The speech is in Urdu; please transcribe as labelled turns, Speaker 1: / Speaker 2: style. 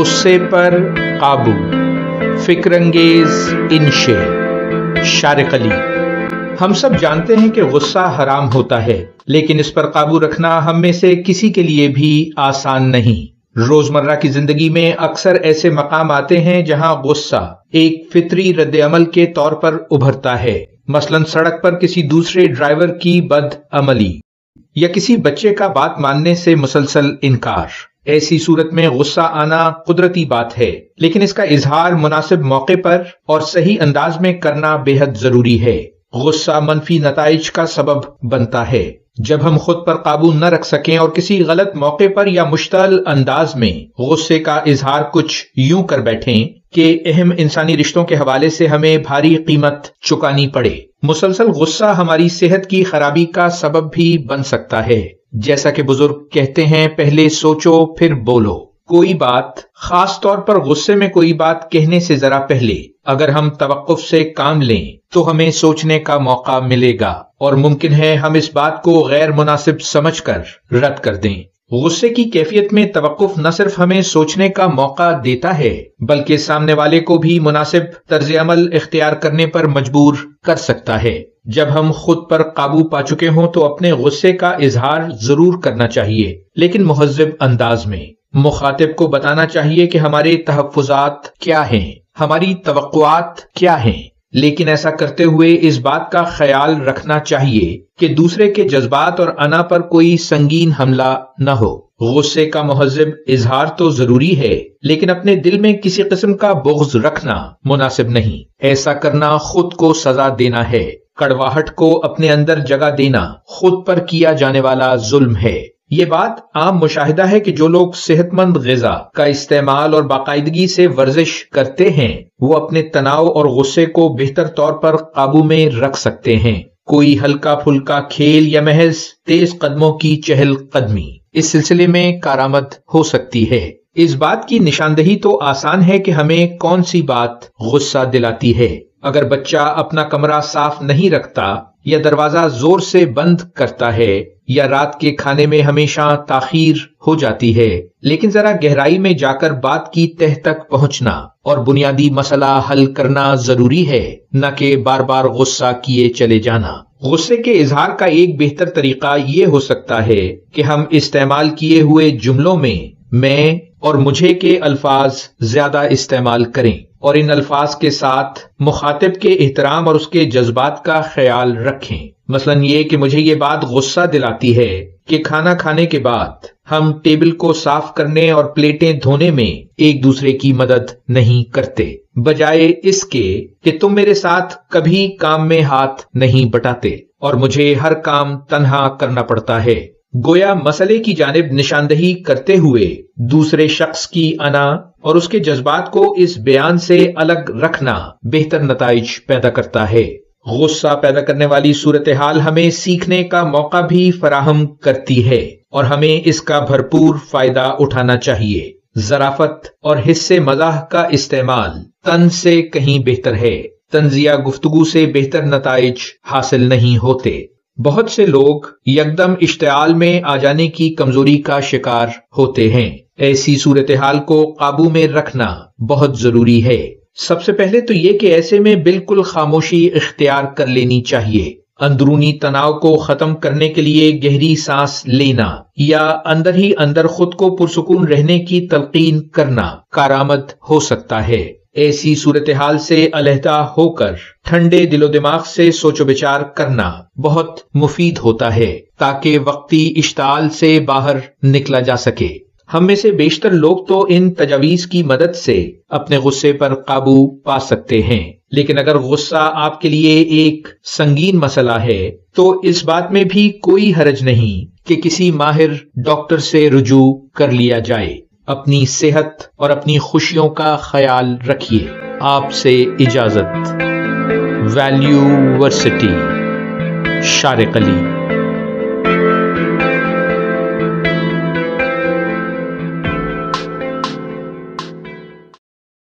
Speaker 1: غصے پر قابو، فکر انگیز انشے، شارق علی۔ ہم سب جانتے ہیں کہ غصہ حرام ہوتا ہے، لیکن اس پر قابو رکھنا ہم میں سے کسی کے لیے بھی آسان نہیں۔ روزمرہ کی زندگی میں اکثر ایسے مقام آتے ہیں جہاں غصہ ایک فطری رد عمل کے طور پر ابھرتا ہے، مثلا سڑک پر کسی دوسرے ڈرائیور کی بد عملی یا کسی بچے کا بات ماننے سے مسلسل انکار۔ ایسی صورت میں غصہ آنا قدرتی بات ہے، لیکن اس کا اظہار مناسب موقع پر اور صحیح انداز میں کرنا بے حد ضروری ہے۔ غصہ منفی نتائج کا سبب بنتا ہے۔ جب ہم خود پر قابو نہ رکھ سکیں اور کسی غلط موقع پر یا مشتعل انداز میں غصے کا اظہار کچھ یوں کر بیٹھیں کہ اہم انسانی رشتوں کے حوالے سے ہمیں بھاری قیمت چکانی پڑے۔ مسلسل غصہ ہماری صحت کی خرابی کا سبب بھی بن سکتا ہے۔ جیسا کہ بزرگ کہتے ہیں، پہلے سوچو پھر بولو۔ کوئی بات، خاص طور پر غصے میں کوئی بات کہنے سے ذرا پہلے اگر ہم توقف سے کام لیں تو ہمیں سوچنے کا موقع ملے گا، اور ممکن ہے ہم اس بات کو غیر مناسب سمجھ کر رد کر دیں۔ غصے کی کیفیت میں توقف نہ صرف ہمیں سوچنے کا موقع دیتا ہے، بلکہ سامنے والے کو بھی مناسب طرز عمل اختیار کرنے پر مجبور کر سکتا ہے۔ جب ہم خود پر قابو پا چکے ہوں تو اپنے غصے کا اظہار ضرور کرنا چاہیے، لیکن مہذب انداز میں۔ مخاطب کو بتانا چاہیے کہ ہمارے تحفظات کیا ہیں، ہماری توقعات کیا ہیں، لیکن ایسا کرتے ہوئے اس بات کا خیال رکھنا چاہیے کہ دوسرے کے جذبات اور انا پر کوئی سنگین حملہ نہ ہو۔ غصے کا مہذب اظہار تو ضروری ہے، لیکن اپنے دل میں کسی قسم کا بغض رکھنا مناسب نہیں۔ ایسا کرنا خود کو سزا دینا ہے۔ کڑواہٹ کو اپنے اندر جگہ دینا خود پر کیا جانے والا ظلم ہے۔ یہ بات عام مشاہدہ ہے کہ جو لوگ صحت مند غذا کا استعمال اور باقاعدگی سے ورزش کرتے ہیں وہ اپنے تناؤ اور غصے کو بہتر طور پر قابو میں رکھ سکتے ہیں۔ کوئی ہلکا پھلکا کھیل یا محض تیز قدموں کی چہل قدمی اس سلسلے میں کارآمد ہو سکتی ہے۔ اس بات کی نشاندہی تو آسان ہے کہ ہمیں کون سی بات غصہ دلاتی ہے۔ اگر بچہ اپنا کمرہ صاف نہیں رکھتا یا دروازہ زور سے بند کرتا ہے یا رات کے کھانے میں ہمیشہ تاخیر ہو جاتی ہے، لیکن ذرا گہرائی میں جا کر بات کی تہ تک پہنچنا اور بنیادی مسئلہ حل کرنا ضروری ہے، نہ کہ بار بار غصہ کیے چلے جانا۔ غصے کے اظہار کا ایک بہتر طریقہ یہ ہو سکتا ہے کہ ہم استعمال کیے ہوئے جملوں میں میں اور مجھے کے الفاظ زیادہ استعمال کریں، اور ان الفاظ کے ساتھ مخاطب کے احترام اور اس کے جذبات کا خیال رکھیں۔ مثلا یہ کہ مجھے یہ بات غصہ دلاتی ہے کہ کھانا کھانے کے بعد ہم ٹیبل کو صاف کرنے اور پلیٹیں دھونے میں ایک دوسرے کی مدد نہیں کرتے، بجائے اس کے کہ تم میرے ساتھ کبھی کام میں ہاتھ نہیں بٹاتے اور مجھے ہر کام تنہا کرنا پڑتا ہے۔ گویا مسئلے کی جانب نشاندہی کرتے ہوئے دوسرے شخص کی انا اور اس کے جذبات کو اس بیان سے الگ رکھنا بہتر نتائج پیدا کرتا ہے۔ غصہ پیدا کرنے والی صورتحال ہمیں سیکھنے کا موقع بھی فراہم کرتی ہے اور ہمیں اس کا بھرپور فائدہ اٹھانا چاہیے۔ ظرافت اور حصے مزاح کا استعمال طنز سے کہیں بہتر ہے۔ طنزیہ گفتگو سے بہتر نتائج حاصل نہیں ہوتے۔ بہت سے لوگ یکدم اشتعال میں آ جانے کی کمزوری کا شکار ہوتے ہیں۔ ایسی صورتحال کو قابو میں رکھنا بہت ضروری ہے۔ سب سے پہلے تو یہ کہ ایسے میں بالکل خاموشی اختیار کر لینی چاہیے۔ اندرونی تناؤ کو ختم کرنے کے لیے گہری سانس لینا یا اندر ہی اندر خود کو پرسکون رہنے کی تلقین کرنا کارآمد ہو سکتا ہے۔ ایسی صورتحال سے علیحدہ ہو کر ٹھنڈے دل و دماغ سے سوچ و بچار کرنا بہت مفید ہوتا ہے تاکہ وقتی اشتعال سے باہر نکلا جا سکے۔ ہم میں سے بیشتر لوگ تو ان تجاویز کی مدد سے اپنے غصے پر قابو پا سکتے ہیں، لیکن اگر غصہ آپ کے لیے ایک سنگین مسئلہ ہے تو اس بات میں بھی کوئی حرج نہیں کہ کسی ماہر ڈاکٹر سے رجوع کر لیا جائے۔ اپنی صحت اور اپنی خوشیوں کا خیال رکھیے۔ آپ سے اجازت۔ ویلیو ورسٹی، شارق علی۔